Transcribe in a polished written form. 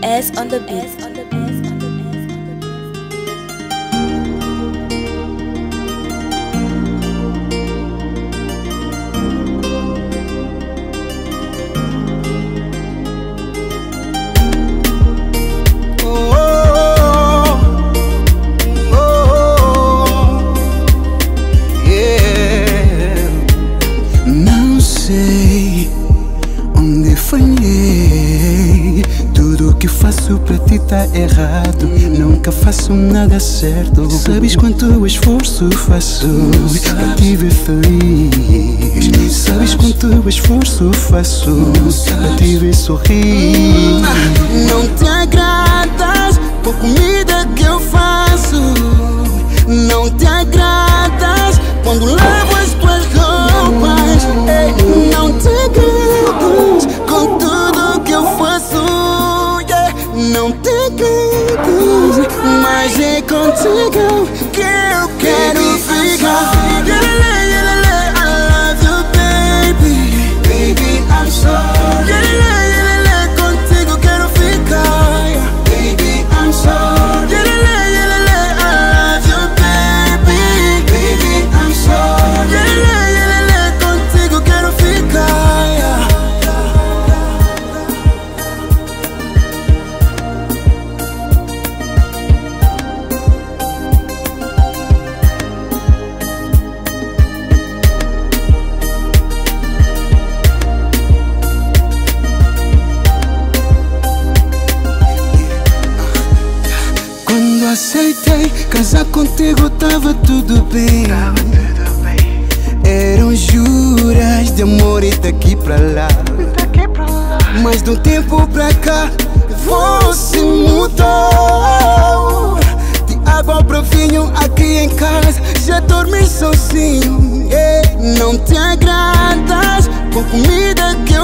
S on the beat. Falhei, tudo que faço pra ti tá errado. Nunca faço nada certo. Sabes quanto esforço faço pra te ver feliz. Sabes quanto esforço faço pra te ver sorrir. Não te agradas com a comida que eu faço. Não te agradas quando levo as tuas roupas. Não te agradas com tudo que eu faço. Não te agradas, mas é contigo que eu quero ficar. I love you, baby. Baby, I'm sorry. Contigo quero ficar. Baby, I'm sorry. I love you, baby. Baby, I'm sorry. Contigo quero ficar. Quando aceitei casar contigo tava tudo bem. Eram juras de amor e daqui pra lá. Mas de um tempo pra cá você mudou. De água pra vinho aqui em casa já dormi sozinho. Não te agradas com comida que